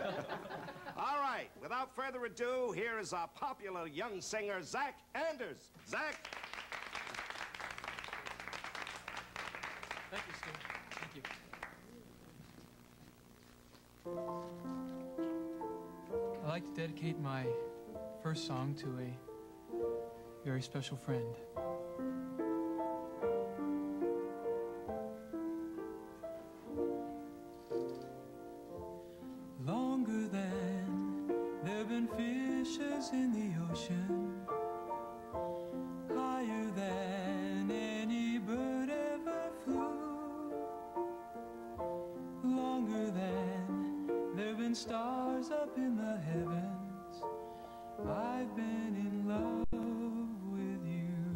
All right, without further ado, here is our popular young singer, Zack Anders. Zack. Thank you, Steve. Thank you. I'd like to dedicate my first song to a very special friend. Longer than there've been fishes in the ocean, higher than any bird ever flew, longer than there've been stars up in the heavens, I've been in love with you.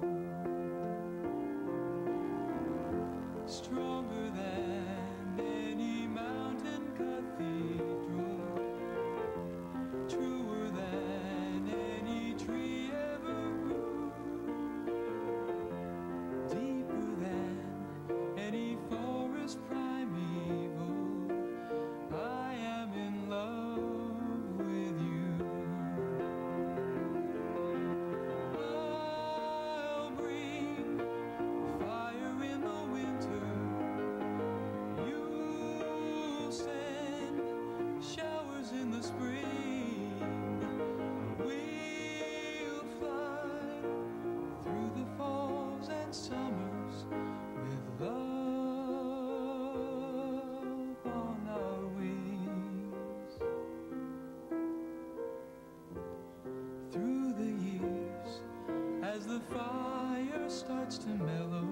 Stronger than any mountain cathedral, truer than any tree ever grew, deeper than any forest primeval, I am in love with you. I'll bring fire in the winter, you'll send showers in the spring, we'll fly through the falls and summers with love on our wings. Through the years, as the fire starts to mellow,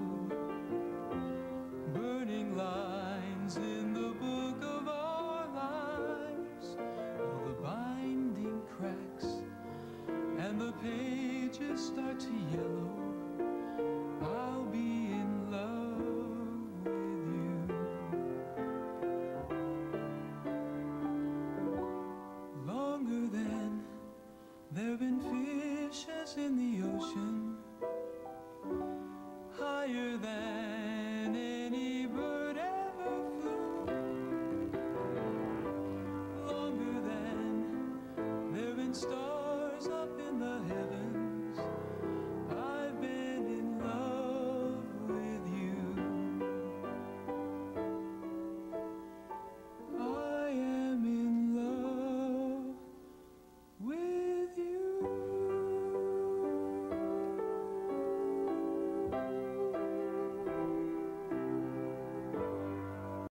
burning lines in the book of our lives, all the binding cracks and the pages start to yellow.